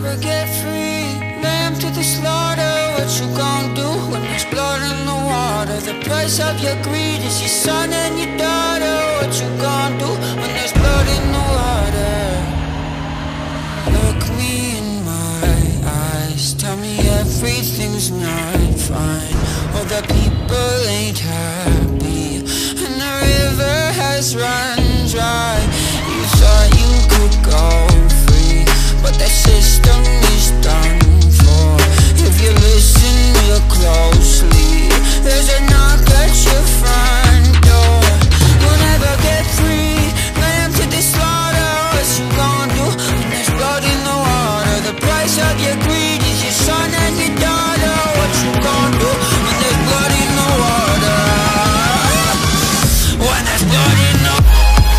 never get free. Lamb to the slaughter, what you gon' do when there's blood in the water? The price of your greed is your son and your daughter. What you gon' do when there's blood in the water? Look me in my eyes, tell me everything's not fine. All the people ain't happy, and the river has run dry. You thought you could go free, but the system is done for. If you listen real closely, there's a knock at your front door. You'll never get free, lamb to the slaughter. What you gon' do when there's blood in the water? The price of your greed is your son and your daughter. What you gon' do when there's blood in the water? When there's blood in the water.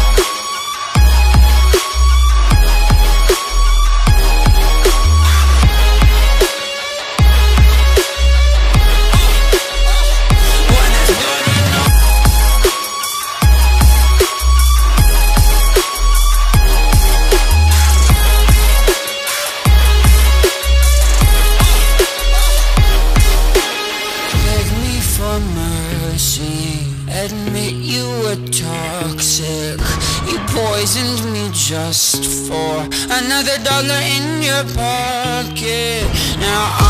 Admit you were toxic. You poisoned me just for another dollar in your pocket. Now